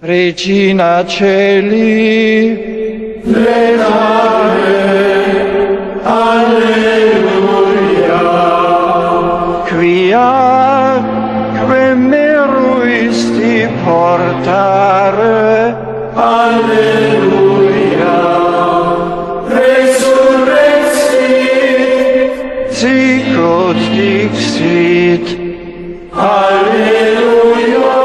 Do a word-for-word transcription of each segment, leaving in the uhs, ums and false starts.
Regina Celi, Venare, Alleluia. quia que meruisti portare, Alleluia. Resurrexit, sicut dixit, Alleluia.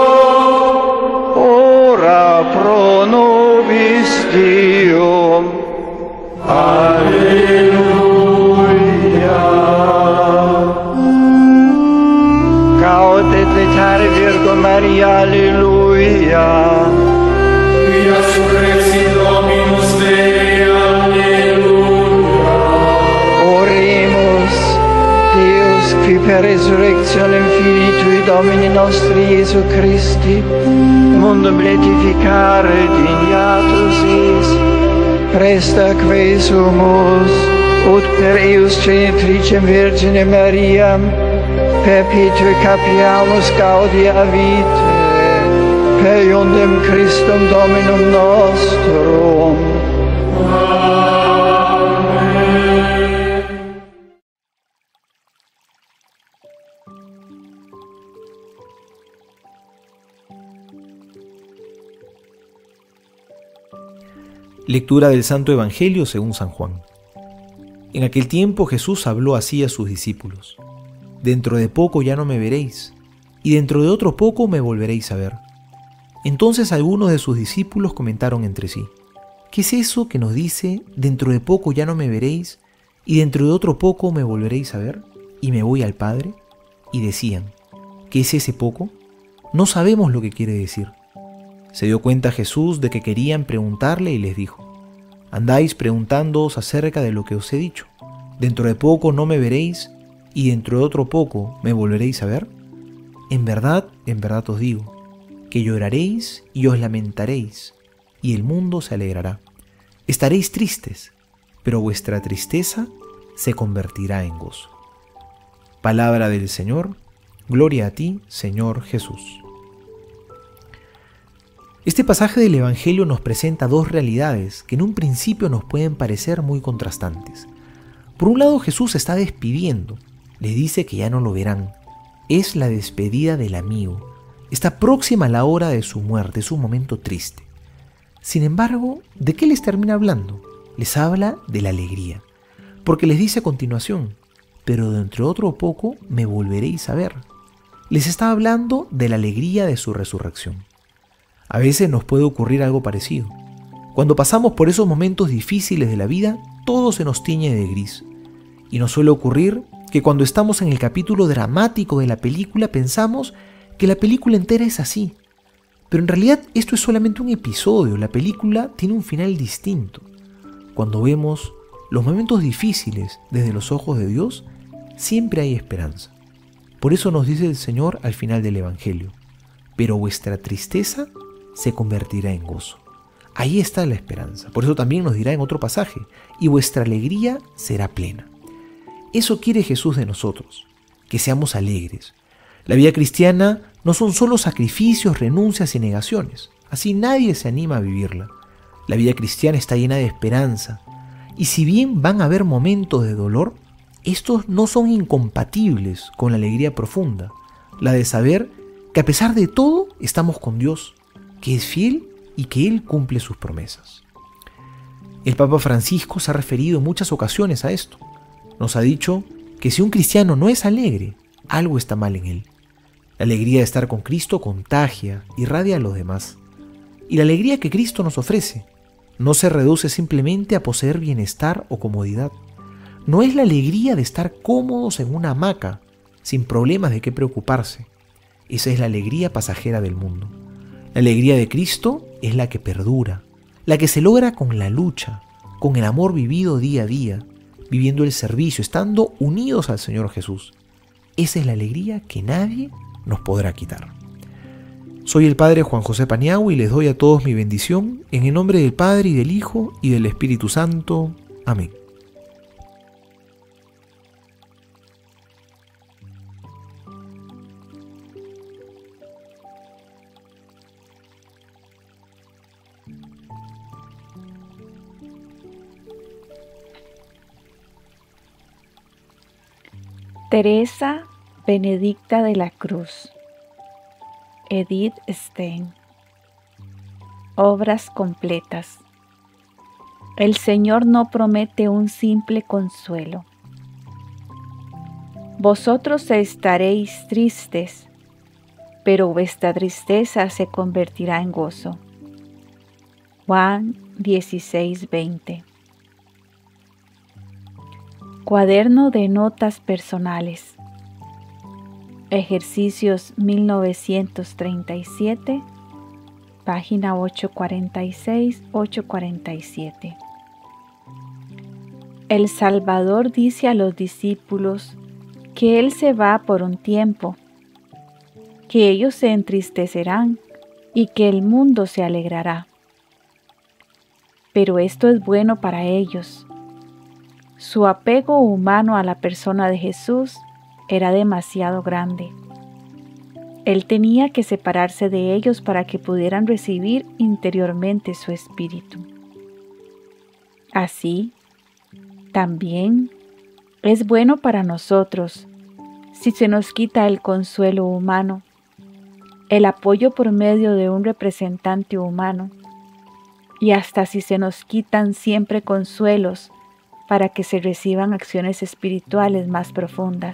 ora pro nobis Deum. Alleluia. Gaudet letare Virgo Maria, alleluia. Quia surrexit Dominus Dei, Alleluia. Oremus, Deus, qui per resurrectionem Filii Tui Domini nostri Iesu Christi, mundum beatificare dignatus es, presta que sumus, ut per eius genitricem Virgine Mariam, perpetue capiamus gaudia vitae, per iundem Christum Dominum nostrum. Lectura del Santo Evangelio según San Juan. En aquel tiempo Jesús habló así a sus discípulos: Dentro de poco ya no me veréis, y dentro de otro poco me volveréis a ver. Entonces algunos de sus discípulos comentaron entre sí: ¿Qué es eso que nos dice, dentro de poco ya no me veréis, y dentro de otro poco me volveréis a ver, y me voy al Padre? Y decían: ¿qué es ese poco? No sabemos lo que quiere decir. Se dio cuenta Jesús de que querían preguntarle y les dijo: Andáis preguntándoos acerca de lo que os he dicho. Dentro de poco no me veréis, y dentro de otro poco me volveréis a ver. En verdad, en verdad os digo, que lloraréis y os lamentaréis, y el mundo se alegrará. Estaréis tristes, pero vuestra tristeza se convertirá en gozo. Palabra del Señor. Gloria a ti, Señor Jesús. Este pasaje del Evangelio nos presenta dos realidades que en un principio nos pueden parecer muy contrastantes. Por un lado, Jesús se está despidiendo, les dice que ya no lo verán. Es la despedida del amigo. Está próxima a la hora de su muerte, es un momento triste. Sin embargo, ¿de qué les termina hablando? Les habla de la alegría, porque les dice a continuación: pero dentro de otro poco me volveréis a ver. Les está hablando de la alegría de su resurrección. A veces nos puede ocurrir algo parecido. Cuando pasamos por esos momentos difíciles de la vida, todo se nos tiñe de gris. Y nos suele ocurrir que cuando estamos en el capítulo dramático de la película pensamos que la película entera es así. Pero en realidad esto es solamente un episodio, la película tiene un final distinto. Cuando vemos los momentos difíciles desde los ojos de Dios, siempre hay esperanza. Por eso nos dice el Señor al final del Evangelio: pero vuestra tristeza se convertirá en gozo. Ahí está la esperanza. Por eso también nos dirá en otro pasaje: y vuestra alegría será plena. Eso quiere Jesús de nosotros, que seamos alegres. La vida cristiana no son solo sacrificios, renuncias y negaciones. Así nadie se anima a vivirla. La vida cristiana está llena de esperanza. Y si bien van a haber momentos de dolor, estos no son incompatibles con la alegría profunda, la de saber que a pesar de todo estamos con Dios, que es fiel y que Él cumple sus promesas. El Papa Francisco se ha referido en muchas ocasiones a esto. Nos ha dicho que si un cristiano no es alegre, algo está mal en él. La alegría de estar con Cristo contagia, irradia a los demás. Y la alegría que Cristo nos ofrece no se reduce simplemente a poseer bienestar o comodidad. No es la alegría de estar cómodos en una hamaca, sin problemas de qué preocuparse. Esa es la alegría pasajera del mundo. La alegría de Cristo es la que perdura, la que se logra con la lucha, con el amor vivido día a día, viviendo el servicio, estando unidos al Señor Jesús. Esa es la alegría que nadie nos podrá quitar. Soy el Padre Juan José Paniagua y les doy a todos mi bendición en el nombre del Padre y del Hijo y del Espíritu Santo. Amén. Teresa Benedicta de la Cruz. Edith Stein. Obras completas. El Señor no promete un simple consuelo. Vosotros estaréis tristes, pero vuestra tristeza se convertirá en gozo. Juan dieciséis veinte. Cuaderno de notas personales. Ejercicios mil novecientos treinta y siete, página ochocientos cuarenta y seis a ochocientos cuarenta y siete. El Salvador dice a los discípulos que Él se va por un tiempo, que ellos se entristecerán y que el mundo se alegrará. Pero esto es bueno para ellos. Su apego humano a la persona de Jesús era demasiado grande. Él tenía que separarse de ellos para que pudieran recibir interiormente su espíritu. Así, también es bueno para nosotros si se nos quita el consuelo humano, el apoyo por medio de un representante humano, y hasta si se nos quitan siempre consuelos para que se reciban acciones espirituales más profundas.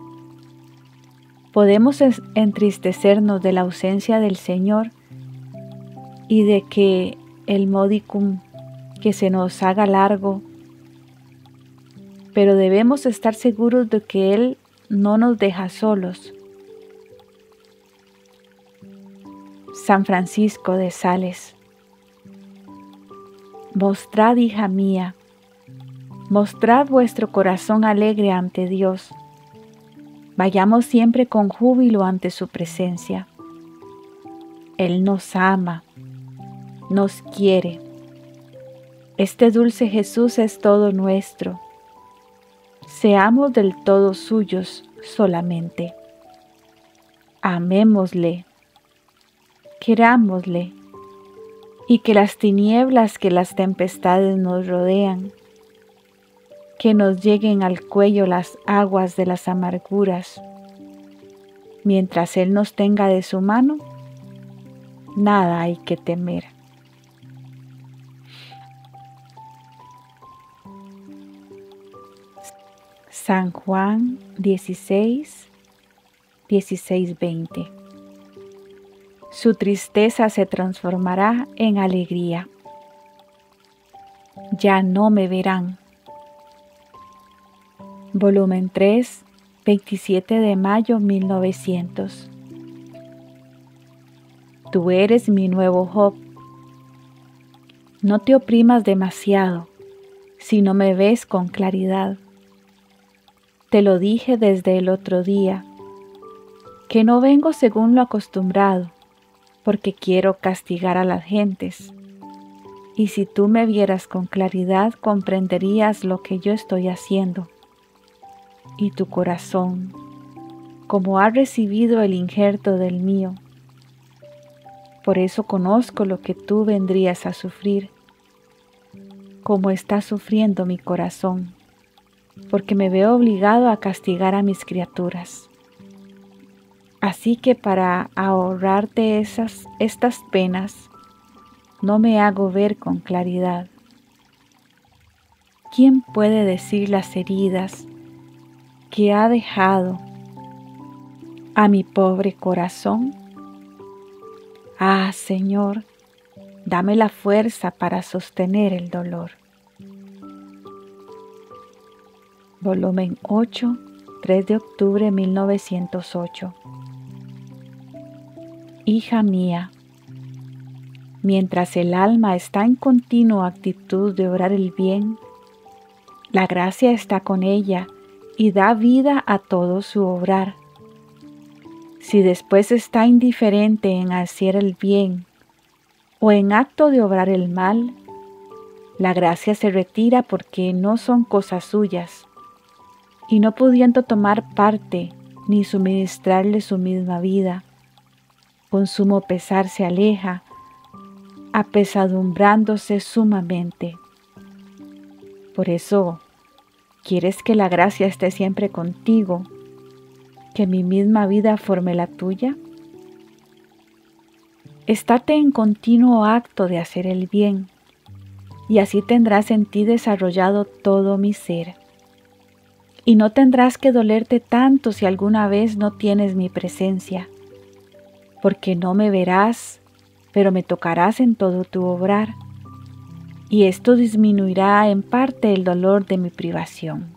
Podemos entristecernos de la ausencia del Señor y de que el modicum que se nos haga largo, pero debemos estar seguros de que Él no nos deja solos. San Francisco de Sales. Mostrad, hija mía, mostrad vuestro corazón alegre ante Dios. Vayamos siempre con júbilo ante su presencia. Él nos ama, nos quiere. Este dulce Jesús es todo nuestro. Seamos del todo suyos solamente. Amémosle, querámosle, y que las tinieblas, que las tempestades nos rodean, que nos lleguen al cuello las aguas de las amarguras, mientras Él nos tenga de su mano, nada hay que temer. San Juan dieciséis, dieciséis veinte. Su tristeza se transformará en alegría. Ya no me verán. Volumen tres, veintisiete de mayo mil novecientos. Tú eres mi nuevo Job. No te oprimas demasiado si no me ves con claridad. Te lo dije desde el otro día, que no vengo según lo acostumbrado, porque quiero castigar a las gentes. Y si tú me vieras con claridad, comprenderías lo que yo estoy haciendo. Y tu corazón, como ha recibido el injerto del mío, por eso conozco lo que tú vendrías a sufrir, como está sufriendo mi corazón, porque me veo obligado a castigar a mis criaturas. Así que para ahorrarte esas, estas penas, no me hago ver con claridad. ¿Quién puede decir las heridas que ha dejado a mi pobre corazón? Ah, Señor, dame la fuerza para sostener el dolor. Volumen ocho, tres de octubre de mil novecientos ocho. Hija mía, mientras el alma está en continua actitud de obrar el bien, la gracia está con ella y da vida a todo su obrar. Si después está indiferente en hacer el bien o en acto de obrar el mal, la gracia se retira porque no son cosas suyas, y no pudiendo tomar parte ni suministrarle su misma vida, con sumo pesar se aleja, apesadumbrándose sumamente. Por eso, quieres que la gracia esté siempre contigo que mi misma vida forme la tuya? Estate en continuo acto de hacer el bien, y así tendrás en ti desarrollado todo mi ser. Y no tendrás que dolerte tanto si alguna vez no tienes mi presencia, porque no me verás, pero me tocarás en todo tu obrar, y esto disminuirá en parte el dolor de mi privación.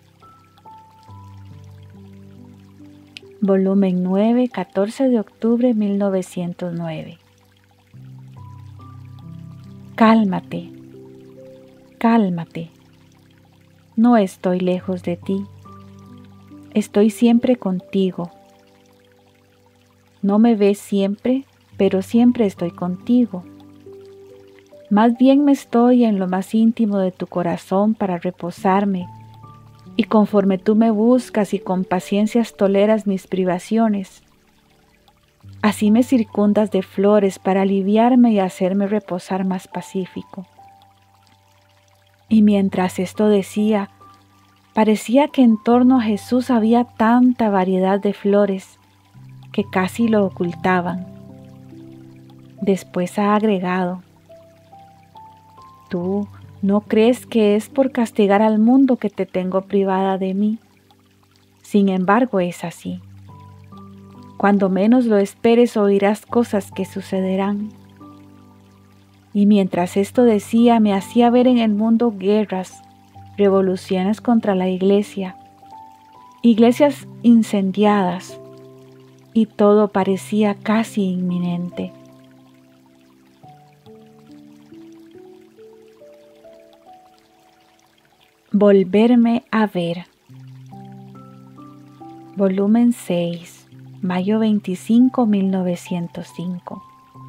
Volumen nueve, catorce de octubre de mil novecientos nueve. Cálmate, cálmate. No estoy lejos de ti. Estoy siempre contigo. No me ves siempre, pero siempre estoy contigo. Más bien me estoy en lo más íntimo de tu corazón para reposarme, y conforme tú me buscas y con paciencias toleras mis privaciones, así me circundas de flores para aliviarme y hacerme reposar más pacífico. Y mientras esto decía, parecía que en torno a Jesús había tanta variedad de flores que casi lo ocultaban. Después ha agregado: ¿tú no crees que es por castigar al mundo que te tengo privada de mí? Sin embargo, es así. Cuando menos lo esperes oirás cosas que sucederán. Y mientras esto decía, me hacía ver en el mundo guerras, revoluciones contra la iglesia, iglesias incendiadas, y todo parecía casi inminente. Volverme a ver. Volumen seis, mayo veinticinco, mil novecientos cinco.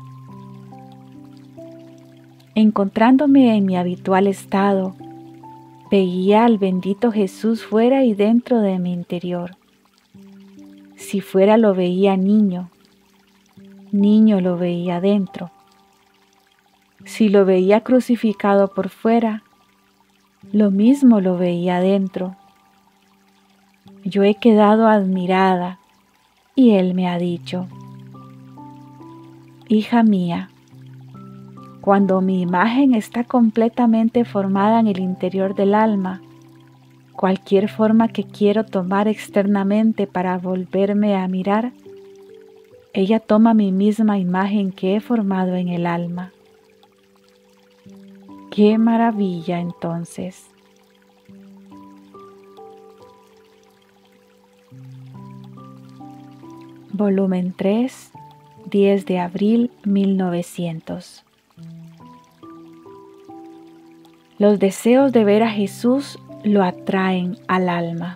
Encontrándome en mi habitual estado, veía al bendito Jesús fuera y dentro de mi interior. Si fuera lo veía niño, niño lo veía dentro. Si lo veía crucificado por fuera, lo mismo lo veía dentro. Yo he quedado admirada y Él me ha dicho: hija mía, cuando mi imagen está completamente formada en el interior del alma, cualquier forma que quiero tomar externamente para volverme a mirar, ella toma mi misma imagen que he formado en el alma. ¡Qué maravilla entonces! Volumen tres, diez de abril mil novecientos. Los deseos de ver a Jesús lo atraen al alma.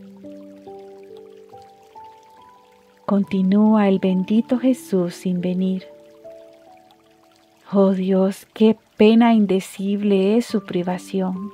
Continúa el bendito Jesús sin venir. Oh Dios, qué pena indecible es su privación.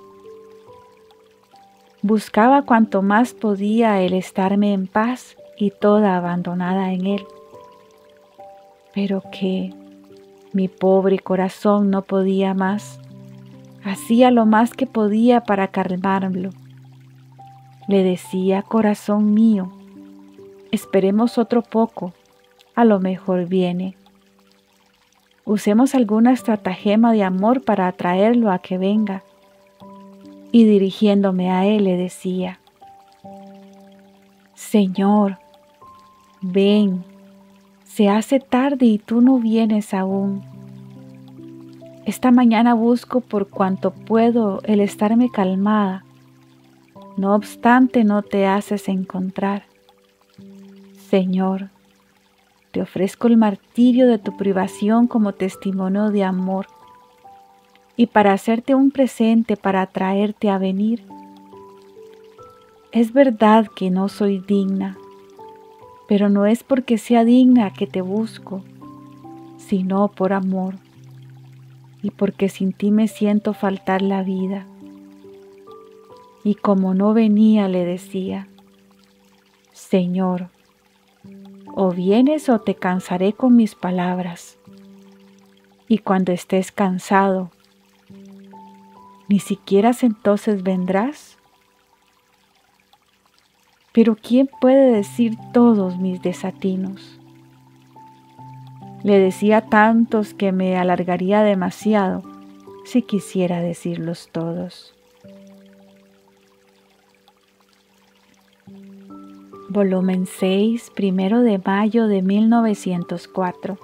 Buscaba cuanto más podía el estarme en paz y toda abandonada en Él. Pero que mi pobre corazón no podía más. Hacía lo más que podía para calmarlo. Le decía: corazón mío, esperemos otro poco, a lo mejor viene. Usemos alguna estratagema de amor para atraerlo a que venga. Y dirigiéndome a Él le decía: Señor, ven, se hace tarde y tú no vienes aún. Esta mañana busco por cuanto puedo el estarme calmada. No obstante, no te haces encontrar. Señor, te ofrezco el martirio de tu privación como testimonio de amor y para hacerte un presente para atraerte a venir. Es verdad que no soy digna, pero no es porque sea digna que te busco, sino por amor. Y porque sin ti me siento faltar la vida. Y como no venía, le decía: Señor, o vienes o te cansaré con mis palabras. Y cuando estés cansado, ¿ni siquiera entonces vendrás? Pero ¿quién puede decir todos mis desatinos? Le decía tantos que me alargaría demasiado si quisiera decirlos todos. Volumen seis, primero de mayo de mil novecientos cuatro.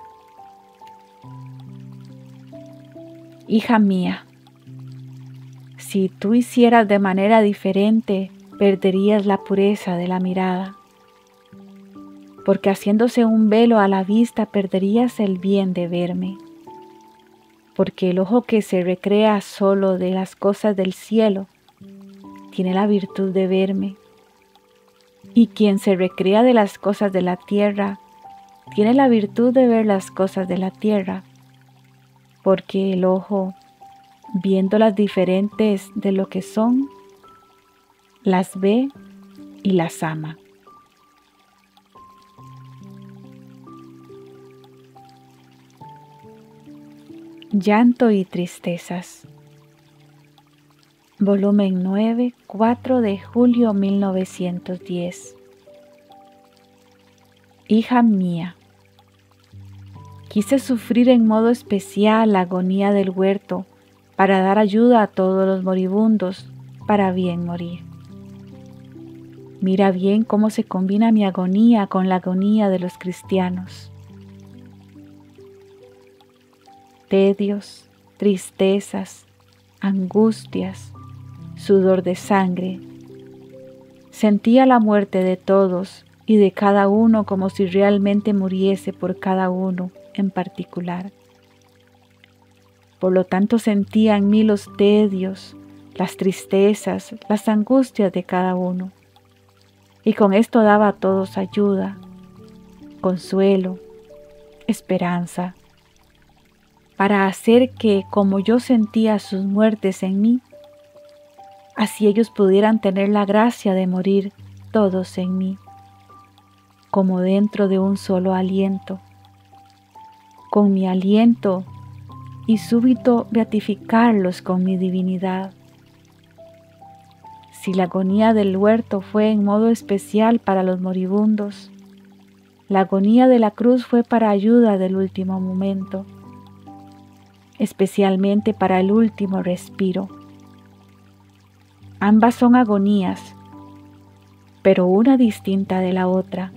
Hija mía, si tú hicieras de manera diferente, perderías la pureza de la mirada, porque haciéndose un velo a la vista perderías el bien de verme, porque el ojo que se recrea solo de las cosas del cielo tiene la virtud de verme, y quien se recrea de las cosas de la tierra tiene la virtud de ver las cosas de la tierra, porque el ojo, viéndolas diferentes de lo que son, las ve y las ama. Llanto y tristezas. Volumen nueve, cuatro de julio mil novecientos diez. Hija mía, quise sufrir en modo especial la agonía del huerto para dar ayuda a todos los moribundos para bien morir. Mira bien cómo se combina mi agonía con la agonía de los cristianos. Tedios, tristezas, angustias, sudor de sangre. Sentía la muerte de todos y de cada uno como si realmente muriese por cada uno en particular. Por lo tanto sentía en mí los tedios, las tristezas, las angustias de cada uno. Y con esto daba a todos ayuda, consuelo, esperanza, para hacer que, como yo sentía sus muertes en mí, así ellos pudieran tener la gracia de morir todos en mí, como dentro de un solo aliento, con mi aliento y súbito beatificarlos con mi divinidad. Si la agonía del huerto fue en modo especial para los moribundos, la agonía de la cruz fue para ayuda del último momento, especialmente para el último respiro. Ambas son agonías, pero una distinta de la otra.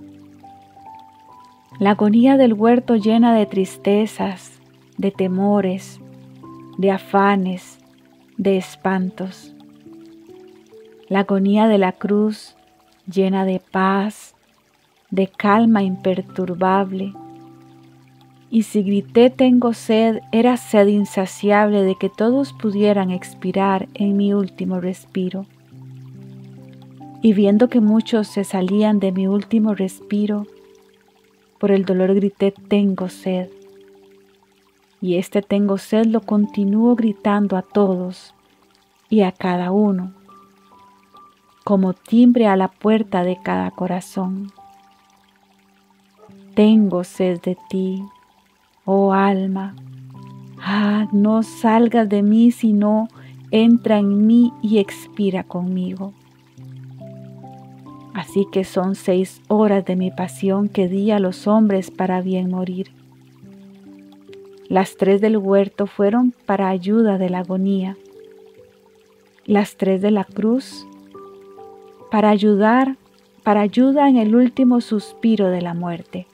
La agonía del huerto llena de tristezas, de temores, de afanes, de espantos. La agonía de la cruz llena de paz, de calma imperturbable. Y si grité tengo sed, era sed insaciable de que todos pudieran expirar en mi último respiro. Y viendo que muchos se salían de mi último respiro, por el dolor grité tengo sed. Y este tengo sed lo continúo gritando a todos y a cada uno, como timbre a la puerta de cada corazón. Tengo sed de ti, oh alma. Ah, no salgas de mí, sino entra en mí y expira conmigo. Así que son seis horas de mi pasión que di a los hombres para bien morir. Las tres del huerto fueron para ayuda de la agonía. Las tres de la cruz para ayudar, para ayuda en el último suspiro de la muerte.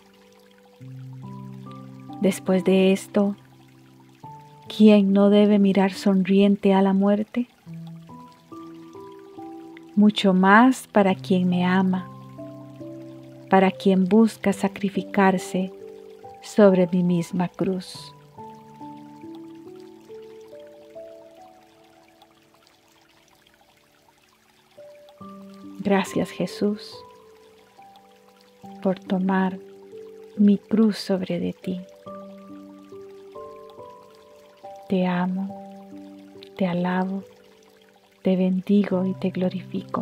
Después de esto, ¿quién no debe mirar sonriente a la muerte? Mucho más para quien me ama, para quien busca sacrificarse sobre mi misma cruz. Gracias, Jesús, por tomar mi cruz sobre de ti. Te amo, te alabo, te bendigo y te glorifico.